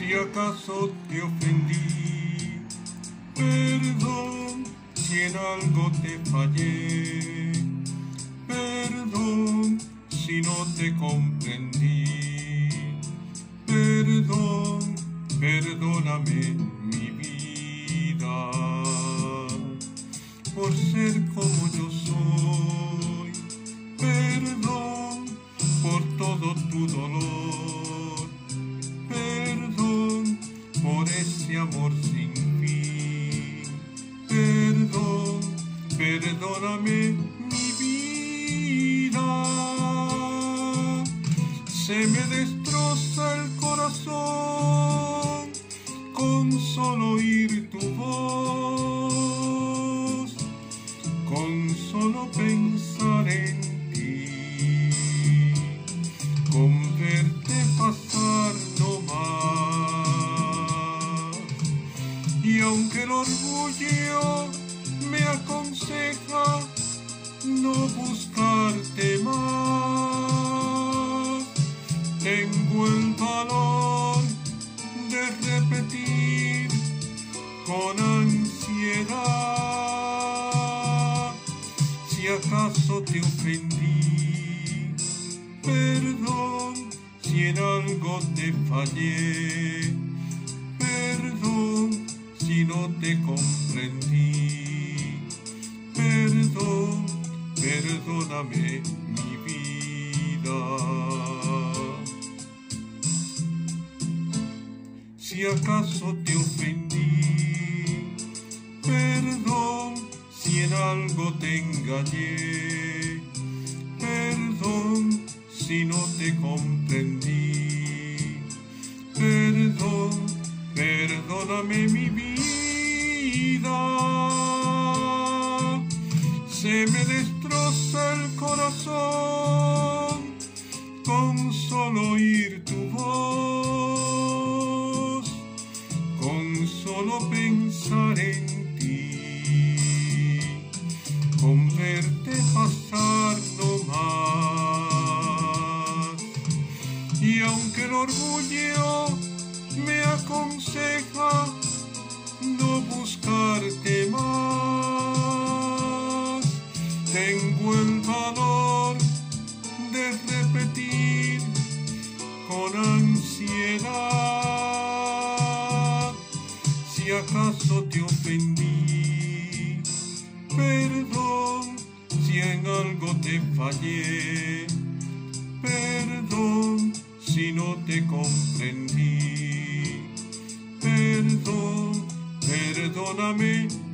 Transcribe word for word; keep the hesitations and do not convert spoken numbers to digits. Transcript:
Si acaso te ofendí, perdón si en algo te fallé, perdón si no te comprendí, perdón, perdóname mi vida, por ser como yo soy, perdón por todo tu dolor, perdón por ese amor sin fin, perdón, perdóname mi vida. Se me destroza el corazón con solo oír tu voz, con solo pensar en ti, con verte pasar no más. Y aunque el orgullo me aconseja no buscarte más, tengo el valor de repetir con ansiedad. Si acaso te ofendí, perdón si en algo te fallé, perdón si no te comprendí, perdón, perdóname mi vida. Si acaso te ofendí, perdón si en algo te engañé, perdón si no te comprendí, perdón, perdóname mi vida. Se me destroza el corazón con solo oír tu voz, con solo pensar en ti, con verte pasar no más. Y aunque el orgullo me aconseja no buscarte más, tengo el valor de repetir con ansiedad. Si acaso te ofendí, perdón si en algo te fallé, perdón si no te comprendí, perdón, perdóname